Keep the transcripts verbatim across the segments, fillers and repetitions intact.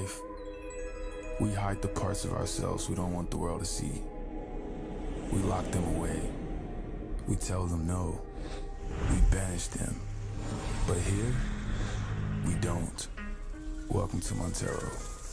life, we hide the parts of ourselves we don't want the world to see. We lock them away. We tell them no. We banish them. But here, we don't. Welcome to Montero.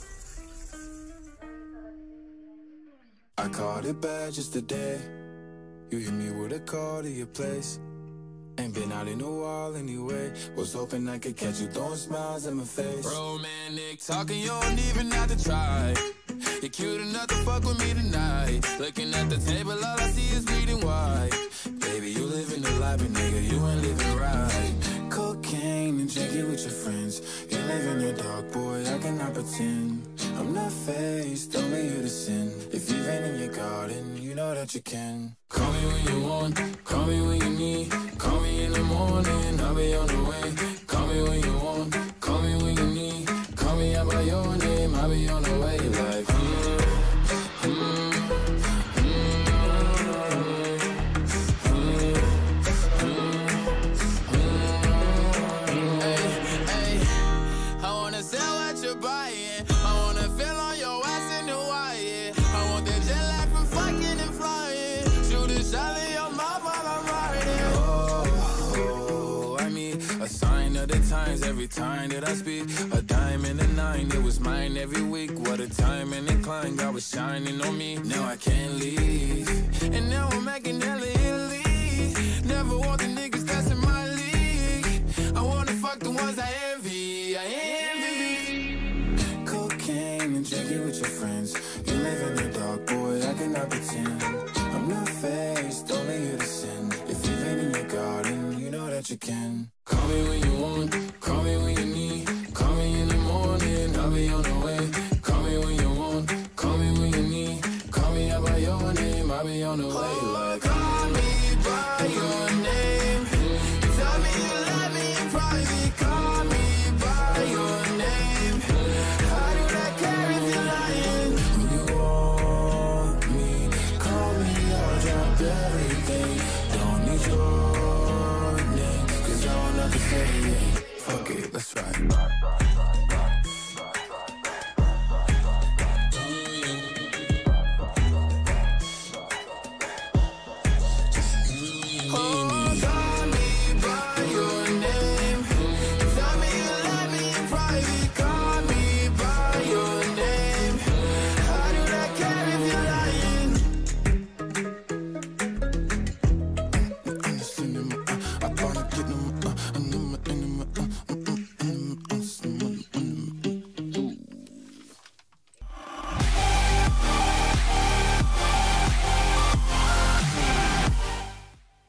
I caught it bad just today. You hit me with a call to your place. Ain't been out in a while anyway. Was hoping I could catch you throwing smiles in my face. Romantic talking, you don't even have to try. You're cute enough to fuck with me tonight. Looking at the table, all I see is bleeding white. Baby, you living the life, but nigga, you ain't living right. Cocaine and drinking with your friends. You live in the dark, boy, I cannot pretend. I'm not faced, only you to sin. If you've been in your garden, you know that you can. Call me when you want, call me when you need. Call me in the morning, I'll be on the way. Call me when you want, call me when you need. Call me out by your name, I'll be on the way. Like, mm, mm, mm, hey, hey, I wanna sell what you're buying. I wanna feel on your ass in Hawaii. I want that jet lag from fucking and flying. Shoot a shot in your mouth while I'm riding. Oh, oh, I mean, a sign of the times every time that I speak. A dime and a nine, it was mine every week. What a time and incline, God was shining on me. Now I can't leave, and now I'm making hella Italy. Never want the niggas that's in my league. I wanna fuck the ones I envy, I envy. Cocaine and drinking with your friends. You live in the dark, boy, I cannot pretend. I'm not faced, only you to sin. If you've been in your garden, you know that you can. Call me when you want, call me when you need. Call me in the morning, I'll be on the way. Call me when you want, call me when you need. Call me out by your name, I'll be on the way. Like, call me by your name. Tell me you love me in private. Call me by your name. I do not care if you're lying. When you want me, call me, I'll drop everything. Don't need your name, cause I don't have to say it. Fuck it, let's ride.